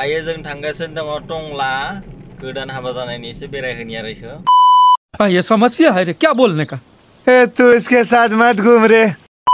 दायो जों थांगासिनो दङ टंला गोदान हाबा जानायनि एसे बेरायहोनि आरो इखो ये समस्या है रे क्या बोलने का तू इसके साथ मत घूम रे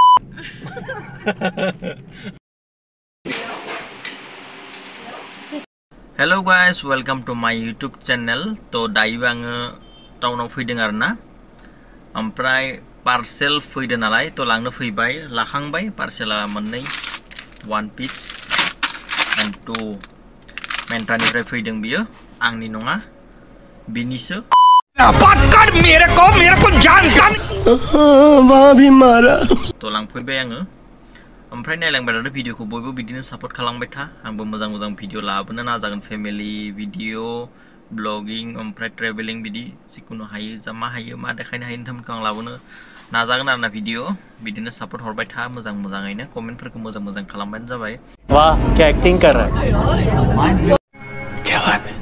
hello guys welcome to my YouTube channel तो दायो आङो टाउनाव फैदों आरोना ओमफ्राय पार्सेल फैदों नालाय तो लांनो फैबाय लाखांबाय पार्सेला मोननै वन पीस एंड टू मेन्ट्रानिफ्राय फैदों बियो आंनि नङा बिनिसो बात कर मेरे को जानता वहां भी मारा तो लांफैबाय आङो ओमफ्राय नायलांबाय थादो भिडिअखौ बयबो बिदिनो सापोर्ट खालामबाय था आंबो मोजां मोजां भिडिअ लाबोनो नाजागोन फेमिलि भिडिअ ब्लगिं ओमफ्राय ट्रेभेलिं बिदि जिखुनु हायो जा मा हायो मा देखायनो हायो नोंथांमोनखौ आं लाबोनो नाजागोन आरोना भिडिअ बिदिनो सापोर्ट हरबाय था मोजां मोजाङैनो कमेन्टफोरखौ मोजां मोजां खालामबानो जाबाय वाह क्या एक्टिंग कर रहा है क्या बात है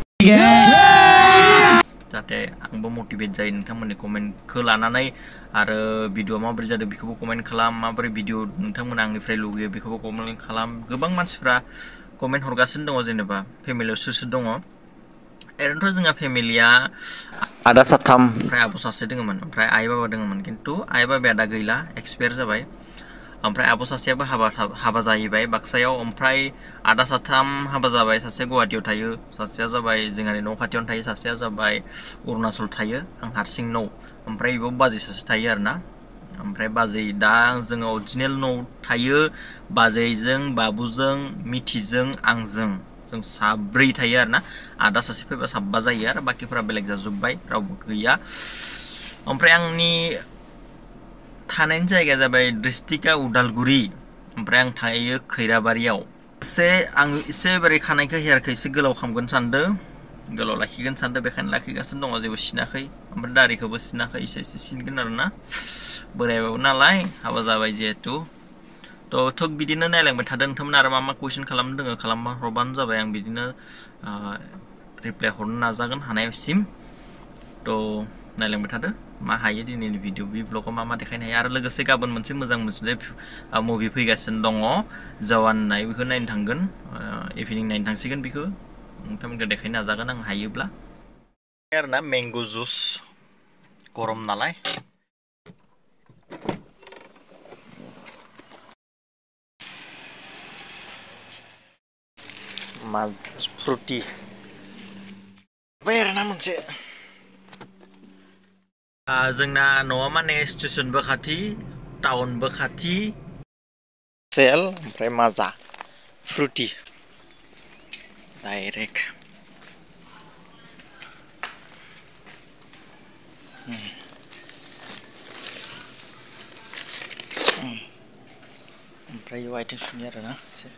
जाहाथे आंबो मटिवेट जायो नोंथांमोननि कमेन्टखौ लानानै आरो भिडिअ माबोरै जादों बेखौबो कमेन्ट खालाम माबोरै भिडिअ नोंथांमोना आंनिफ्राय लुगैयो बेखौबो कमेन्ट खालाम गोबां मानसिफ्रा कमेन्ट हरगासिनो दङ जेनेबा फेमिलियाव सोर सोर दङ ओरैनोथ' जोंहा फेमिलिया आदा साथाम ओमफ्राय आब' सासे दङमोन ओमफ्राय आइ बाबा दङमोन खिन्थु आइ बाबाया दा गैला एक्सपायार जाबाय ओमफ्राय आब' सासेयाबो हाबा जाहैबाय बाक्सायाव ओमफ्राय आदा साथाम हाबा जाबाय सासे गुवाहाटीयाव थायो सासेया जाबाय जोंहानि न' खाथियावनो थायो सासेया जाबाय अरुणाचल थायो आं हारसिं न' ओमफ्राय बेयाव बाजै सासे थायो आरोना ओमफ्राय बाजै दा जोङो अरिजिनेल न' थायो बाजैजों बाबुजों मिथिजों आंजों जों साब्रै थायो आरोना आदा सासे फैबा साबा जायो आरो बाकिफोरा बेलेग जाजोब्बाय रावबो गैया ओमफ्राय आंनि थानायनि जायगाया जाबाय डिस्ट्रिक्टआ उदालगुरि ओमफ्राय आं थायो खैराबारियाव आं एसे बोरै खानायखौ हेयारखौ एसे गोलाव खालामगोन सानदों गोलाव लाखिगोन सानदों बेखायनो लाखिगासिनो दङ जेबो सिनाखै ओमफ्राय दारिखौबो सिनाखै एसे सिनगोन आरोना बोरायबाबो नालाय हाबा जाबाय जिहेतु थ' बिदिनो नायलांबाय थादों नोंथांमोना आरो मा मा कुइसन खालामनो दोङो खालामना हरबानो जाबाय आं बिदिनो रिप्लाय हरनो नाजागोन हानायसिम थ' नायलांबाय थादो मा हायो दिनैनि भिडिअ बे ब्लगाव मा मा देखायनो हायो आरो लोगोसे गाबोन मोनसे मोजां मुभि फैगासिनो दङ जवान होननाय बेखौ नायनो थांगोन इभिनिं नायनो थांसिगोन बेखौ नोंथांमोनखौ देखायनो नाजागोन आं हायोब्ला आरोना मेंग' जुस गरम नालाय फ्रुटि आरोना मोनसे जोंना न'आ माने स्टेसनबो खाथि टाउनबो खाथि सेल ओमफ्राय माजा फ्रुटि डाइरेक्ट ओमफ्राय आथिं सुनि आरोना एसे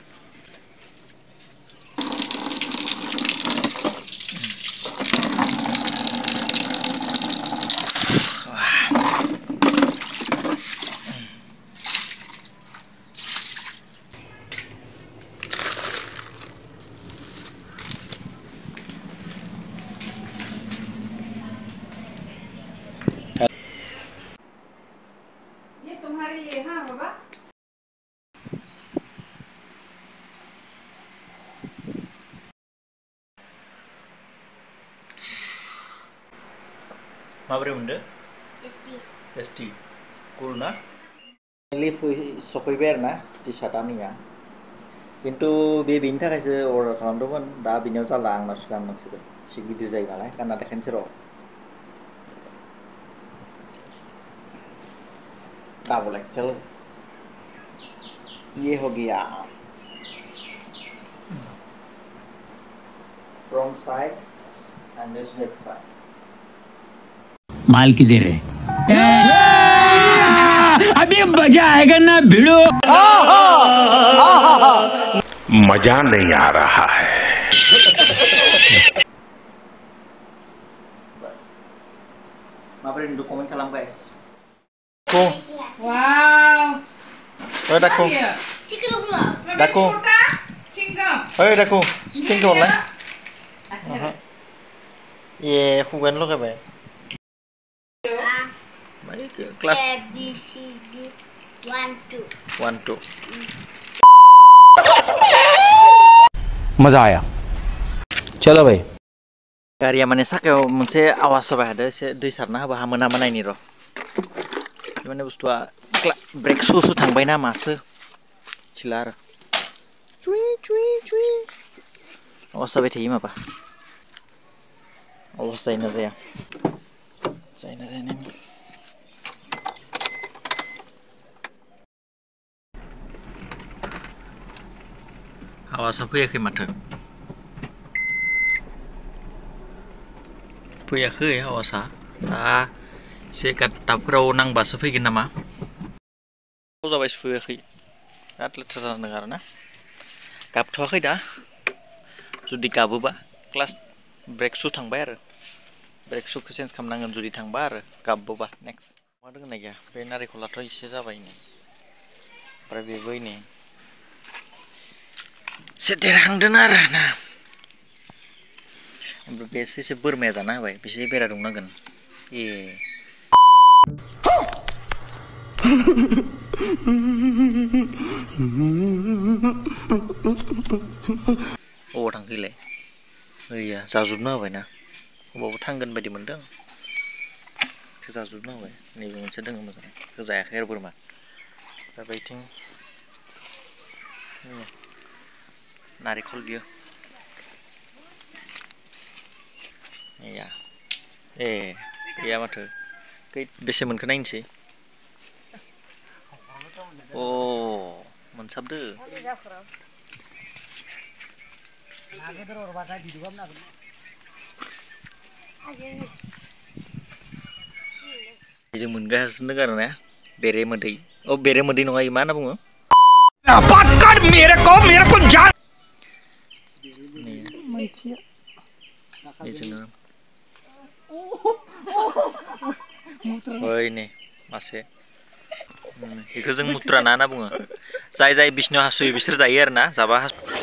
माबोरै मोनदो टेस्टि कुल ना सफैबाय आरोना टि सार्टआ आंनिया खिन्थु बेनि थाखायसो अर्डार खालामदोंमोन दा बेनियाव जाला आंनावसो गाननांसिगोन एसे गिदिर जायो नालाय गानना देखायनोसै र' डबल एक्सेल ये हो गया front side and this back side माल की दे रहे अभी मजा आएगा ना भिड़ो मजा नहीं आ रहा है माबोरै नुदों कमेन्ट खालाम guys Wow. Daku. Daku. Hei Daku, sting horलाय ये खुगानो लगायबाय क्लास ABCD 1 2 1 2 मजा आया। चलो भाई। गारिया माने साखायाव मोनसे आवाज जाबाय थादो एसे दै सारना होबा हामो नामा नायनि र' माने बुस्थुआ ब्रेक सु थांबाय ना मासो सिला आरो चुइ चुइ चुइ आवाज जाबाय थायो माबा आवाज जायोना जाया आवाजा फैयाखै माथो फैयाखै आवाजा दा एसे गाबफोराव नांबासो फैगोन नामा जाबाय सुयाखै बिराद लेथ्रा जादों आरो ना गाबथ'वाखै दा जुदि गाबोबा क्लास ब्रेक सु थांबाय आरो ब्रेक सुखौ चेन्ज खालामनांगोन जुदि थांबा आरो गाबोबा नेक्स्ट मा दोंना गैया बे नारेंखलाथ' एसे जाबाय नै ओमफ्राय बेबो नै एसे देरहांदों आरो ना ओमफ्राय बेसो एसे बोरमाया जाना होबाय बेसे बेरा दंनांगोन ए अबाव थांखैलाय गैया जाजोबना होबायना अबावबो थांगोन बायदि मोनदों जाजोबना होबाय नैबे मोनसे दङ मोजां जायाखै आरो बोरमा दा बैथिं नारेंखल बियो या ए गैया माथो बेसे मोनखो नायनोसै अ मोनसाबदो जों मोनगासिनो आरो ना बेरे मोदै अ बेरे मोदै नङा मा होनना बुङो बात कर मेरे को जान ओइ नै मासे बेखौ जों मुत्रा ना होनना बुङो जाय जाय बिसिनाव हासुयो बिसोर जायो आरो ना जाबा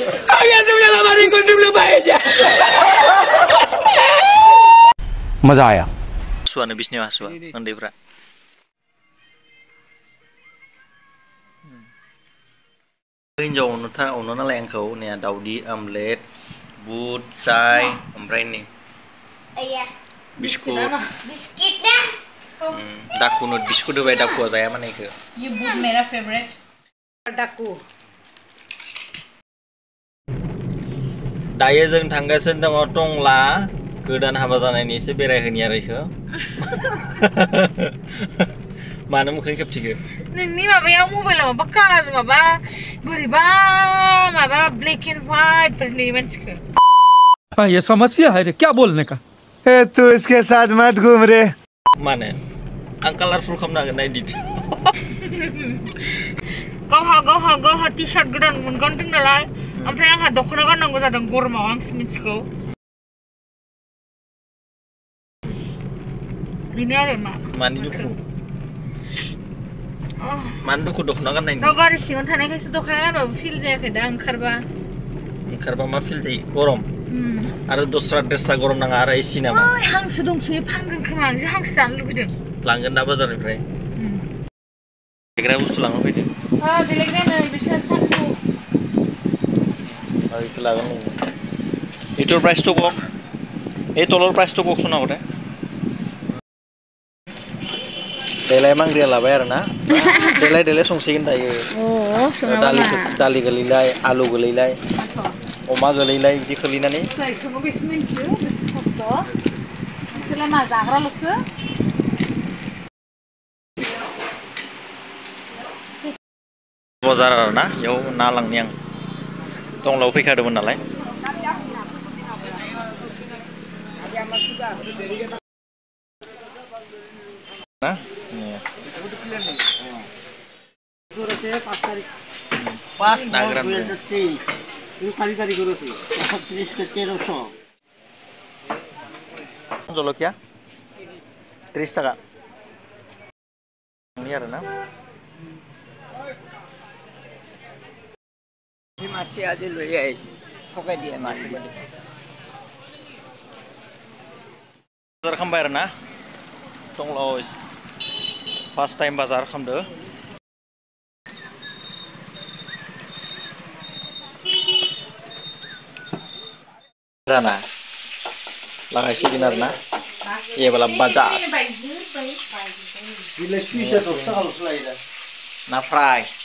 मजा आया। हासुआनो बिसिनाव हासुआ उन्दैफ्रा हिन्जाव अनो नालाय आंखौ नै दाउदै आमलेट बुट चाय ओमफ्राय नै बिस्कुट दाकुनो बिस्कुट होबाय दाकुआ जाया माने इखो ये बुट मेरा फेवरेट दाकु दायो जों थांगासिनो दङ टंला गोदान हाबा जानायनि एसे बेरायहोनि आरो इखो मानो मोखां खेबथिखो नोंनि माबायाव मबाइलाव माबा कालार माबा बोरैबा माबा ब्लेक एन्ड व्हाइट फोरनि मानसिखौ ये समस्या है रे क्या बोलने का तू इसके साथ मत घूम रे माने आं कालारफुल खालामनो हागोन ना एडिट गावहा टि शार्ट गोदान मोनगोन नालाय ओमफ्राय आंहा दख'ना गाननांगौ जादों गरमाव आंसो मिथिगौ बेनो आरो मानि दुखु मानो दुखु दख'ना गाननायनि गारि सिङाव थानायखायसो दख'ना गानबाबो फिल जायाखै दा ओंखारबा मा फिल जायो गरम आरो दस्रा ड्रेसा गरम नाङा आरो एसि नामा हांसो दंसोयो फानगोन खोमा आं हांसो जानो लुबैदों लांगोन ना बाजारनिफ्राय देग्रा बुस्थु लांनो फैदों देलायग्रा नै बिसोर सानखौ बेखौ लागोन এইটোৰ প্ৰাইচটো কওক এই তলৰ প্ৰাইচটো কওকচোন আগতে देलाय मांग्रिया लाबाय आरो ना देलाय संसिगोन दायो दालि गोलैलाय आलु गोलैलाय अमा गोलैलाय बिदि खोलैनानै बाजार आरो ना बेयाव ना लांनि आं टंलायाव फैखादोंमोन नालाय ना जलखिया 30 टाका ini आरो ना masih ada loh ya pokoknya dia mati बाजार खालामबाय आरो ना टंलायाव फार्स्ट टाइम बाजार खालामदो Rana. Langsung sih dinar na. Iya balap baca. Na fry.